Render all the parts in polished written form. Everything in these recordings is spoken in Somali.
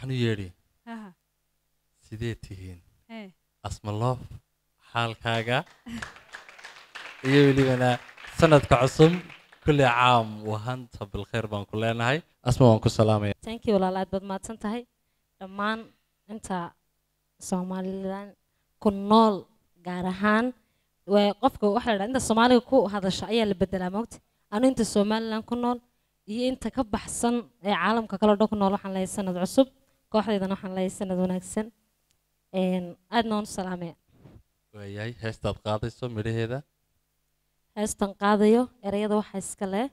waxaan u yeedhi sidee tihiin asmaloof xaalkaaga iyo welibana sanadka cusub kulli caam wahanta bilkhayr baan ku leenahay asma waan ku salaamaya thank you walaal aad baad mahadsan tahay dhammaan inta Soomaaliland ku nool gaar ahaan qofka waxa la inta Soomaaliga ku hadasha ayaa la bedelaa moogta anu inta Soomaaliland ku nool iyo inta ka baxsan ee caalamka kala dhaq nool waxaan leeyahay sanad cusub kooxdeedana waxaan leeyahay sanad wanaagsan aadna waan salaamay waayay heestaad qaadayso midhaheeda heestan qaadayo erayada waxa iska leh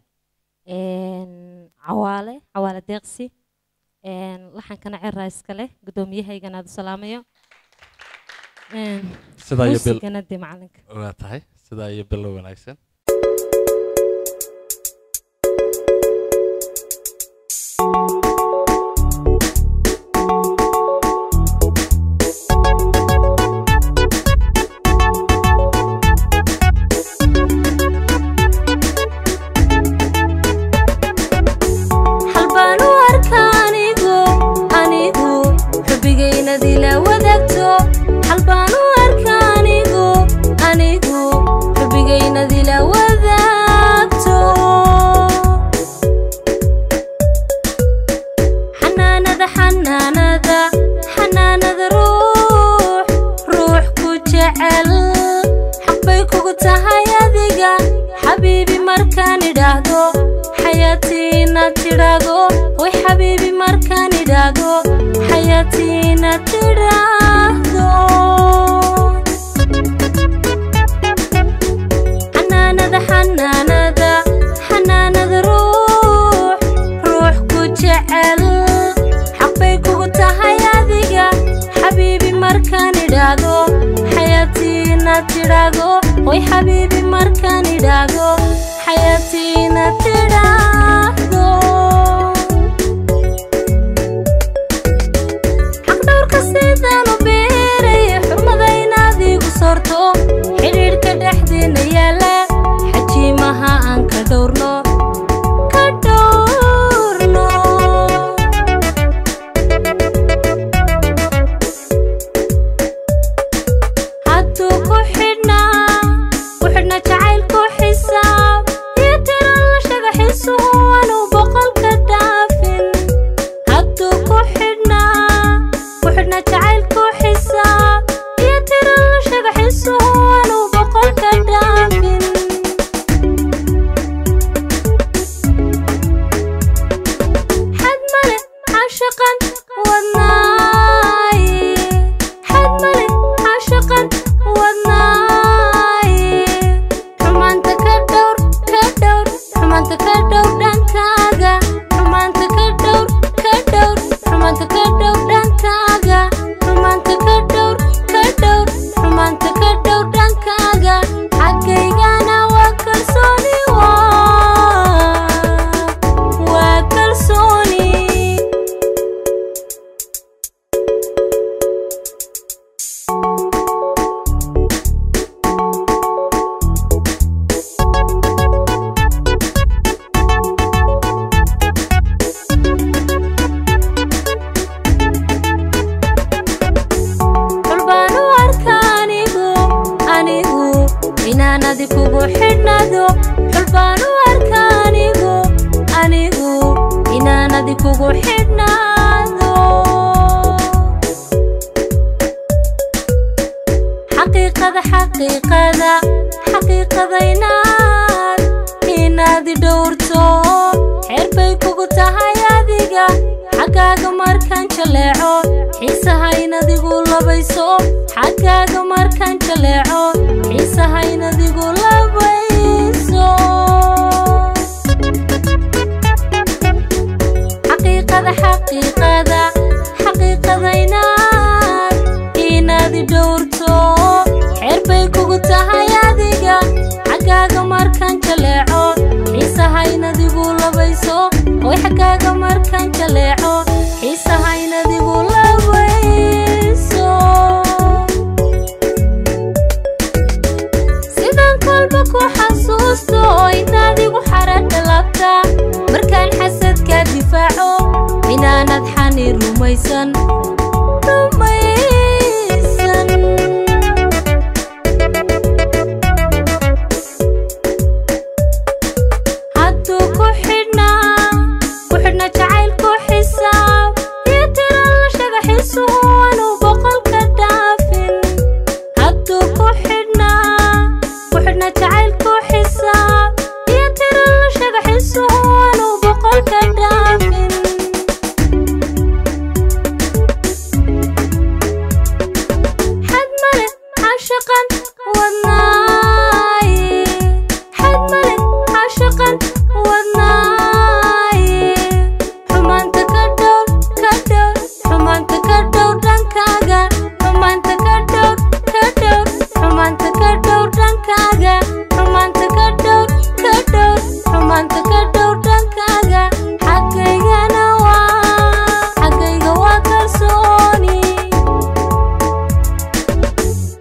cawaale deeqsi laxankana cirra iska leh gudoomiyahayga aad salaamayo sida ay bil ganadi macalinka waa tahay sida ay bil wanaagsan xagaaga markaan jaleeco xiisaha inadigu labayso